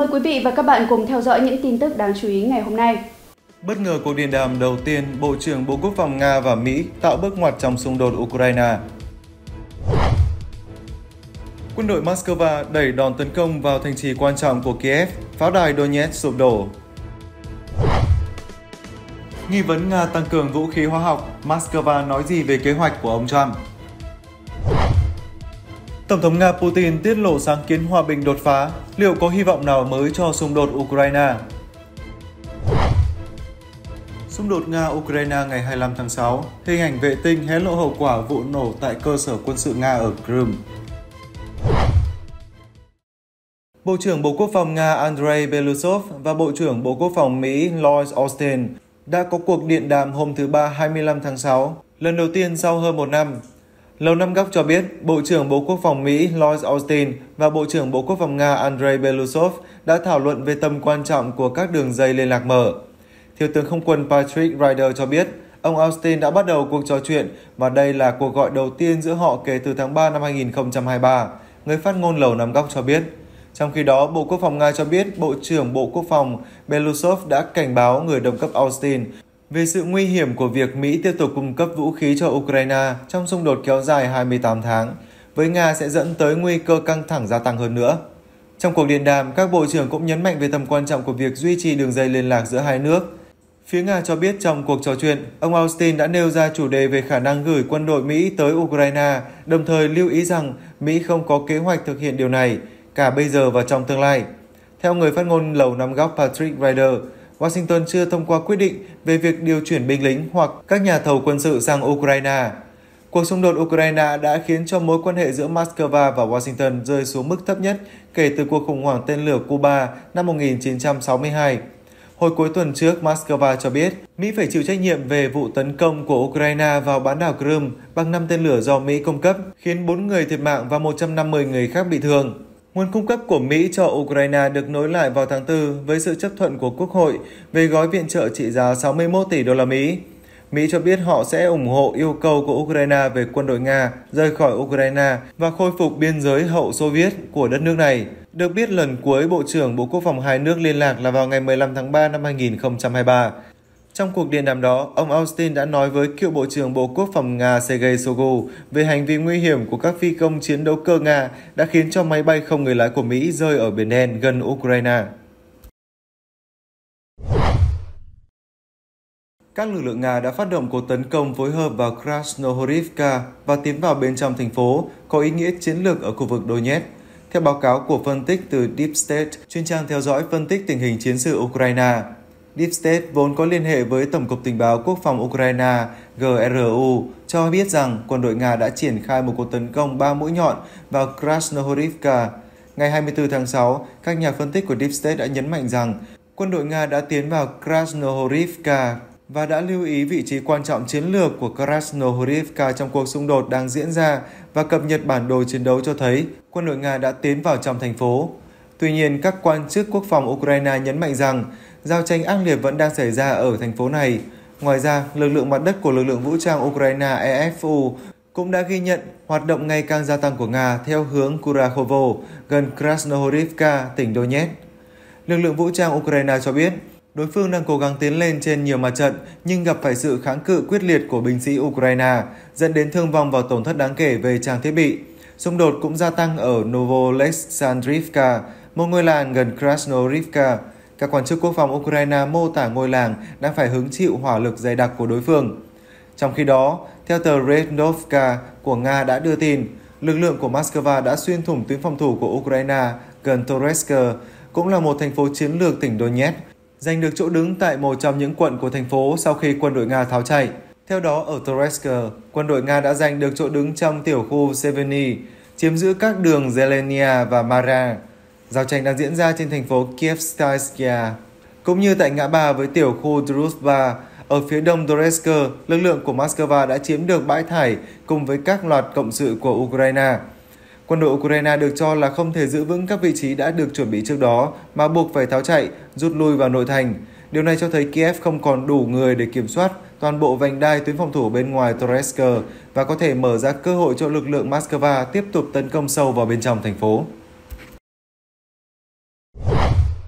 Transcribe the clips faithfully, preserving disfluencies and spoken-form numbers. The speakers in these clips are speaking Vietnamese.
Mời quý vị và các bạn cùng theo dõi những tin tức đáng chú ý ngày hôm nay. Bất ngờ cuộc điện đàm đầu tiên, Bộ trưởng Bộ Quốc phòng Nga và Mỹ tạo bước ngoặt trong xung đột Ukraine. Quân đội Moscow đẩy đòn tấn công vào thành trì quan trọng của Kiev, pháo đài Donetsk sụp đổ. Nghi vấn Nga tăng cường vũ khí hóa học, Moscow nói gì về kế hoạch của ông Trump? Tổng thống Nga Putin tiết lộ sáng kiến hòa bình đột phá, liệu có hy vọng nào mới cho xung đột Ukraine? Xung đột Nga-Ukraine ngày hai mươi lăm tháng sáu, hình ảnh vệ tinh hé lộ hậu quả vụ nổ tại cơ sở quân sự Nga ở Crimea. Bộ trưởng Bộ Quốc phòng Nga Andrei Belousov và Bộ trưởng Bộ Quốc phòng Mỹ Lloyd Austin đã có cuộc điện đàm hôm thứ Ba hai mươi lăm tháng sáu, lần đầu tiên sau hơn một năm. Lầu Năm Góc cho biết, Bộ trưởng Bộ Quốc phòng Mỹ Lloyd Austin và Bộ trưởng Bộ Quốc phòng Nga Andrei Belousov đã thảo luận về tầm quan trọng của các đường dây liên lạc mở. Thiếu tướng Không quân Patrick Ryder cho biết, ông Austin đã bắt đầu cuộc trò chuyện và đây là cuộc gọi đầu tiên giữa họ kể từ tháng ba năm hai nghìn không trăm hai mươi ba, người phát ngôn Lầu Năm Góc cho biết. Trong khi đó, Bộ Quốc phòng Nga cho biết Bộ trưởng Bộ Quốc phòng Belousov đã cảnh báo người đồng cấp Austin về sự nguy hiểm của việc Mỹ tiếp tục cung cấp vũ khí cho Ukraine trong xung đột kéo dài hai mươi tám tháng, với Nga sẽ dẫn tới nguy cơ căng thẳng gia tăng hơn nữa. Trong cuộc điện đàm, các bộ trưởng cũng nhấn mạnh về tầm quan trọng của việc duy trì đường dây liên lạc giữa hai nước. Phía Nga cho biết trong cuộc trò chuyện, ông Austin đã nêu ra chủ đề về khả năng gửi quân đội Mỹ tới Ukraine, đồng thời lưu ý rằng Mỹ không có kế hoạch thực hiện điều này, cả bây giờ và trong tương lai. Theo người phát ngôn Lầu Năm Góc Patrick Ryder, Washington chưa thông qua quyết định về việc điều chuyển binh lính hoặc các nhà thầu quân sự sang Ukraine. Cuộc xung đột Ukraine đã khiến cho mối quan hệ giữa Moscow và Washington rơi xuống mức thấp nhất kể từ cuộc khủng hoảng tên lửa Cuba năm một nghìn chín trăm sáu mươi hai. Hồi cuối tuần trước, Moscow cho biết Mỹ phải chịu trách nhiệm về vụ tấn công của Ukraine vào bán đảo Crimea bằng năm tên lửa do Mỹ cung cấp, khiến bốn người thiệt mạng và một trăm năm mươi người khác bị thương. Nguồn cung cấp của Mỹ cho Ukraine được nối lại vào tháng tư với sự chấp thuận của Quốc hội về gói viện trợ trị giá sáu mươi mốt tỷ đô la Mỹ. Mỹ cho biết họ sẽ ủng hộ yêu cầu của Ukraine về quân đội Nga rời khỏi Ukraine và khôi phục biên giới hậu Xô Viết của đất nước này. Được biết lần cuối Bộ trưởng Bộ Quốc phòng hai nước liên lạc là vào ngày mười lăm tháng ba năm hai nghìn không trăm hai mươi ba. Trong cuộc điện đàm đó, ông Austin đã nói với cựu Bộ trưởng Bộ Quốc phòng Nga Sergei Shoigu về hành vi nguy hiểm của các phi công chiến đấu cơ Nga đã khiến cho máy bay không người lái của Mỹ rơi ở Biển Đen gần Ukraine. Các lực lượng Nga đã phát động cuộc tấn công phối hợp vào Krasnohorivka và tiến vào bên trong thành phố, có ý nghĩa chiến lược ở khu vực Donetsk. Theo báo cáo của phân tích từ Deep State, chuyên trang theo dõi phân tích tình hình chiến sự Ukraine, Deep State vốn có liên hệ với Tổng cục Tình báo Quốc phòng Ukraine G R U cho biết rằng quân đội Nga đã triển khai một cuộc tấn công ba mũi nhọn vào Krasnohorivka. Ngày hai mươi tư tháng sáu, các nhà phân tích của Deep State đã nhấn mạnh rằng quân đội Nga đã tiến vào Krasnohorivka và đã lưu ý vị trí quan trọng chiến lược của Krasnohorivka trong cuộc xung đột đang diễn ra và cập nhật bản đồ chiến đấu cho thấy quân đội Nga đã tiến vào trong thành phố. Tuy nhiên, các quan chức quốc phòng Ukraine nhấn mạnh rằng giao tranh ác liệt vẫn đang xảy ra ở thành phố này. Ngoài ra, lực lượng mặt đất của lực lượng vũ trang Ukraine E F U cũng đã ghi nhận hoạt động ngày càng gia tăng của Nga theo hướng Kurakhovo, gần Krasnohorivka, tỉnh Donetsk. Lực lượng vũ trang Ukraine cho biết đối phương đang cố gắng tiến lên trên nhiều mặt trận nhưng gặp phải sự kháng cự quyết liệt của binh sĩ Ukraine, dẫn đến thương vong và tổn thất đáng kể về trang thiết bị. Xung đột cũng gia tăng ở Novoleksandrivka, một ngôi làng gần Krasnohorivka. Các quan chức quốc phòng Ukraine mô tả ngôi làng đang phải hứng chịu hỏa lực dày đặc của đối phương. Trong khi đó, theo tờ Rednovka của Nga đã đưa tin, lực lượng của Moscow đã xuyên thủng tuyến phòng thủ của Ukraine gần Toretsk, cũng là một thành phố chiến lược tỉnh Donetsk, giành được chỗ đứng tại một trong những quận của thành phố sau khi quân đội Nga tháo chạy. Theo đó, ở Toretsk, quân đội Nga đã giành được chỗ đứng trong tiểu khu Severny, chiếm giữ các đường Zelenia và Mara. Giao tranh đang diễn ra trên thành phố Kievskaya, cũng như tại ngã ba với tiểu khu Druzhba. Ở phía đông Donetsk, lực lượng của Moscow đã chiếm được bãi thải cùng với các loạt cộng sự của Ukraine. Quân đội Ukraine được cho là không thể giữ vững các vị trí đã được chuẩn bị trước đó mà buộc phải tháo chạy, rút lui vào nội thành. Điều này cho thấy Kiev không còn đủ người để kiểm soát toàn bộ vành đai tuyến phòng thủ bên ngoài Toretsk và có thể mở ra cơ hội cho lực lượng Moscow tiếp tục tấn công sâu vào bên trong thành phố.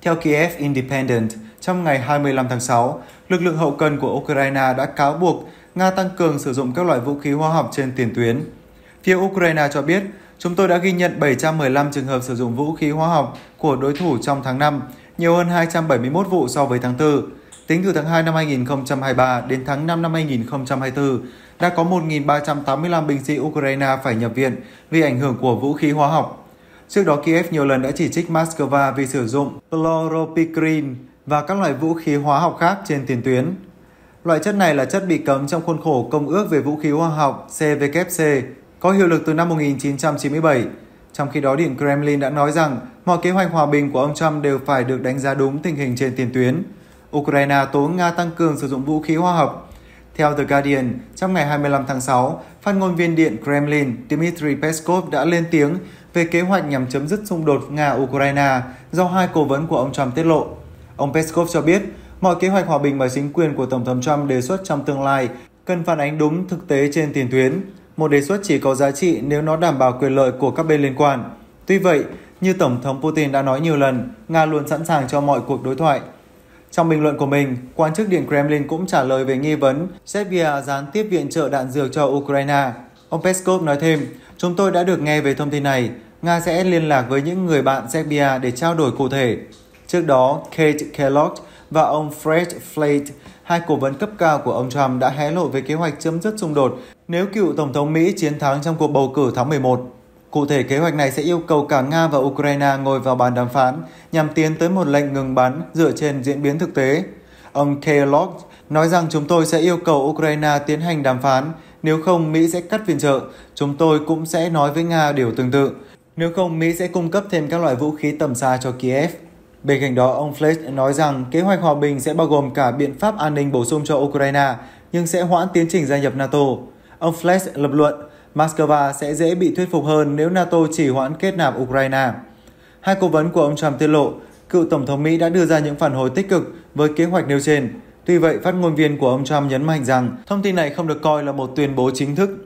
Theo Kiev Independent, trong ngày hai mươi lăm tháng sáu, lực lượng hậu cần của Ukraine đã cáo buộc Nga tăng cường sử dụng các loại vũ khí hóa học trên tiền tuyến. Phía Ukraine cho biết, chúng tôi đã ghi nhận bảy trăm mười lăm trường hợp sử dụng vũ khí hóa học của đối thủ trong tháng năm, nhiều hơn hai trăm bảy mươi mốt vụ so với tháng tư. Tính từ tháng hai năm hai nghìn không trăm hai mươi ba đến tháng năm năm hai nghìn không trăm hai mươi tư, đã có một nghìn ba trăm tám mươi lăm binh sĩ Ukraine phải nhập viện vì ảnh hưởng của vũ khí hóa học. Trước đó, Kiev nhiều lần đã chỉ trích Moscow vì sử dụng chloropicrin và các loại vũ khí hóa học khác trên tiền tuyến. Loại chất này là chất bị cấm trong khuôn khổ Công ước về vũ khí hóa học C W C, có hiệu lực từ năm một nghìn chín trăm chín mươi bảy. Trong khi đó, Điện Kremlin đã nói rằng mọi kế hoạch hòa bình của ông Trump đều phải được đánh giá đúng tình hình trên tiền tuyến. Ukraine tố Nga tăng cường sử dụng vũ khí hóa học. Theo The Guardian, trong ngày hai mươi lăm tháng sáu, phát ngôn viên Điện Kremlin Dmitry Peskov đã lên tiếng về kế hoạch nhằm chấm dứt xung đột Nga-Ukraine do hai cố vấn của ông Trump tiết lộ. Ông Peskov cho biết, mọi kế hoạch hòa bình mà chính quyền của Tổng thống Trump đề xuất trong tương lai cần phản ánh đúng thực tế trên tiền tuyến. Một đề xuất chỉ có giá trị nếu nó đảm bảo quyền lợi của các bên liên quan. Tuy vậy, như Tổng thống Putin đã nói nhiều lần, Nga luôn sẵn sàng cho mọi cuộc đối thoại. Trong bình luận của mình, quan chức Điện Kremlin cũng trả lời về nghi vấn Serbia gián tiếp viện trợ đạn dược cho Ukraine. Ông Peskov nói thêm, chúng tôi đã được nghe về thông tin này. Nga sẽ liên lạc với những người bạn Serbia để trao đổi cụ thể. Trước đó, Kate Kellogg và ông Fred Flake, hai cố vấn cấp cao của ông Trump, đã hé lộ về kế hoạch chấm dứt xung đột nếu cựu Tổng thống Mỹ chiến thắng trong cuộc bầu cử tháng mười một. Cụ thể, kế hoạch này sẽ yêu cầu cả Nga và Ukraine ngồi vào bàn đàm phán nhằm tiến tới một lệnh ngừng bắn dựa trên diễn biến thực tế. Ông Kellogg nói rằng chúng tôi sẽ yêu cầu Ukraine tiến hành đàm phán, nếu không Mỹ sẽ cắt viện trợ. Chúng tôi cũng sẽ nói với Nga điều tương tự. Nếu không, Mỹ sẽ cung cấp thêm các loại vũ khí tầm xa cho Kiev. Bên cạnh đó, ông Flake nói rằng kế hoạch hòa bình sẽ bao gồm cả biện pháp an ninh bổ sung cho Ukraine, nhưng sẽ hoãn tiến trình gia nhập NATO. Ông Flake lập luận, Moscow sẽ dễ bị thuyết phục hơn nếu NATO chỉ hoãn kết nạp Ukraine. Hai cố vấn của ông Trump tiết lộ, cựu Tổng thống Mỹ đã đưa ra những phản hồi tích cực với kế hoạch nêu trên. Tuy vậy, phát ngôn viên của ông Trump nhấn mạnh rằng thông tin này không được coi là một tuyên bố chính thức.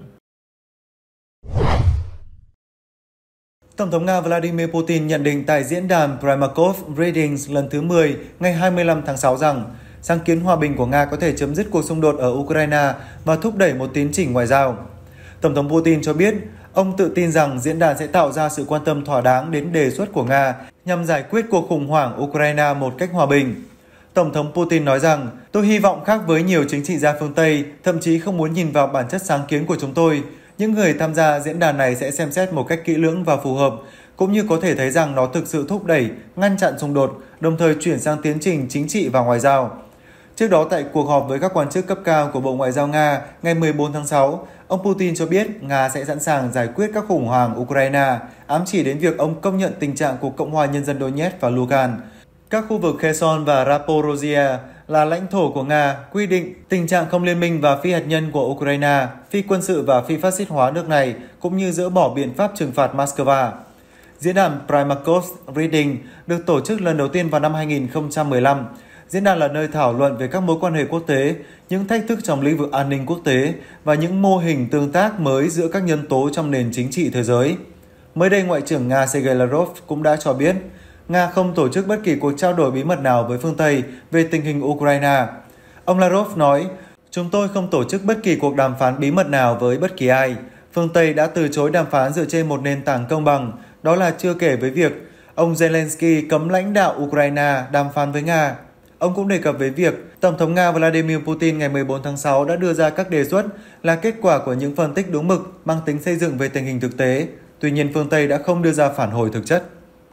Tổng thống Nga Vladimir Putin nhận định tại diễn đàn Primakov Readings lần thứ mười ngày hai mươi lăm tháng sáu rằng sáng kiến hòa bình của Nga có thể chấm dứt cuộc xung đột ở Ukraine và thúc đẩy một tiến trình ngoại giao. Tổng thống Putin cho biết ông tự tin rằng diễn đàn sẽ tạo ra sự quan tâm thỏa đáng đến đề xuất của Nga nhằm giải quyết cuộc khủng hoảng Ukraine một cách hòa bình. Tổng thống Putin nói rằng, tôi hy vọng khác với nhiều chính trị gia phương Tây, thậm chí không muốn nhìn vào bản chất sáng kiến của chúng tôi. Những người tham gia diễn đàn này sẽ xem xét một cách kỹ lưỡng và phù hợp, cũng như có thể thấy rằng nó thực sự thúc đẩy, ngăn chặn xung đột, đồng thời chuyển sang tiến trình chính trị và ngoại giao. Trước đó, tại cuộc họp với các quan chức cấp cao của Bộ Ngoại giao Nga ngày mười bốn tháng sáu, ông Putin cho biết Nga sẽ sẵn sàng giải quyết các khủng hoảng Ukraine, ám chỉ đến việc ông công nhận tình trạng của Cộng hòa Nhân dân Donetsk và Lugan. Các khu vực Kherson và Zaporizhia là lãnh thổ của Nga, quy định tình trạng không liên minh và phi hạt nhân của Ukraine, phi quân sự và phi phát xít hóa nước này, cũng như dỡ bỏ biện pháp trừng phạt Moscow. Diễn đàn Primakov Reading được tổ chức lần đầu tiên vào năm hai nghìn không trăm mười lăm. Diễn đàn là nơi thảo luận về các mối quan hệ quốc tế, những thách thức trong lĩnh vực an ninh quốc tế và những mô hình tương tác mới giữa các nhân tố trong nền chính trị thế giới. Mới đây, Ngoại trưởng Nga Sergei Lavrov cũng đã cho biết Nga không tổ chức bất kỳ cuộc trao đổi bí mật nào với phương Tây về tình hình Ukraine. Ông Lavrov nói, chúng tôi không tổ chức bất kỳ cuộc đàm phán bí mật nào với bất kỳ ai. Phương Tây đã từ chối đàm phán dựa trên một nền tảng công bằng, đó là chưa kể với việc ông Zelensky cấm lãnh đạo Ukraine đàm phán với Nga. Ông cũng đề cập với việc Tổng thống Nga Vladimir Putin ngày mười bốn tháng sáu đã đưa ra các đề xuất là kết quả của những phân tích đúng mực mang tính xây dựng về tình hình thực tế. Tuy nhiên, phương Tây đã không đưa ra phản hồi thực chất.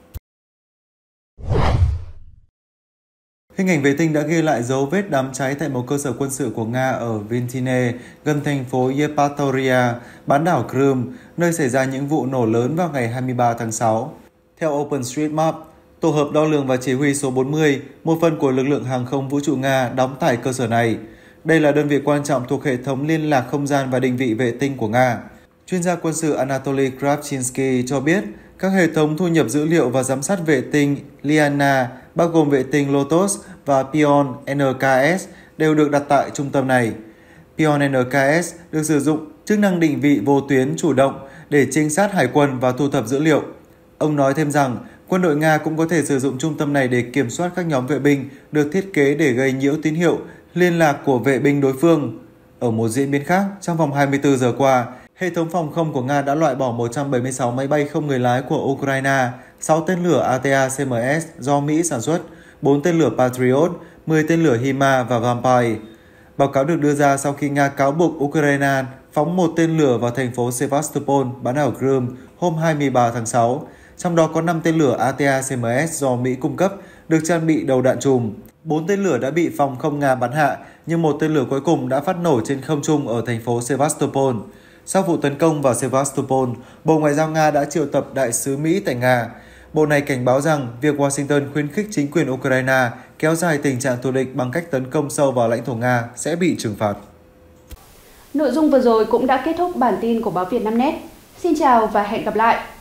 Hình ảnh vệ tinh đã ghi lại dấu vết đám cháy tại một cơ sở quân sự của Nga ở Vintine, gần thành phố Yevpatoria, bán đảo Crimea, nơi xảy ra những vụ nổ lớn vào ngày hai mươi ba tháng sáu. Theo OpenStreetMap, tổ hợp đo lường và chỉ huy số bốn mươi, một phần của lực lượng hàng không vũ trụ Nga đóng tại cơ sở này. Đây là đơn vị quan trọng thuộc hệ thống liên lạc không gian và định vị vệ tinh của Nga. Chuyên gia quân sự Anatoly Kravchinsky cho biết các hệ thống thu nhập dữ liệu và giám sát vệ tinh Liana, bao gồm vệ tinh Lotos và Pion N K S, đều được đặt tại trung tâm này. Pion N K S được sử dụng chức năng định vị vô tuyến chủ động để trinh sát hải quân và thu thập dữ liệu. Ông nói thêm rằng Quân đội Nga cũng có thể sử dụng trung tâm này để kiểm soát các nhóm vệ binh được thiết kế để gây nhiễu tín hiệu liên lạc của vệ binh đối phương. Ở một diễn biến khác, trong vòng hai mươi tư giờ qua, hệ thống phòng không của Nga đã loại bỏ một trăm bảy mươi sáu máy bay không người lái của Ukraine, sáu tên lửa a tê a xê em ét do Mỹ sản xuất, bốn tên lửa Patriot, mười tên lửa HIMARS và Vampire. Báo cáo được đưa ra sau khi Nga cáo buộc Ukraine phóng một tên lửa vào thành phố Sevastopol, bán đảo Crimea hôm hai mươi ba tháng sáu. Trong đó có năm tên lửa a tê a xê em ét do Mỹ cung cấp, được trang bị đầu đạn chùm. Bốn tên lửa đã bị phòng không Nga bắn hạ, nhưng một tên lửa cuối cùng đã phát nổ trên không trung ở thành phố Sevastopol. Sau vụ tấn công vào Sevastopol, Bộ Ngoại giao Nga đã triệu tập đại sứ Mỹ tại Nga. Bộ này cảnh báo rằng việc Washington khuyến khích chính quyền Ukraine kéo dài tình trạng thù địch bằng cách tấn công sâu vào lãnh thổ Nga sẽ bị trừng phạt. Nội dung vừa rồi cũng đã kết thúc bản tin của báo Vietnamnet. Xin chào và hẹn gặp lại!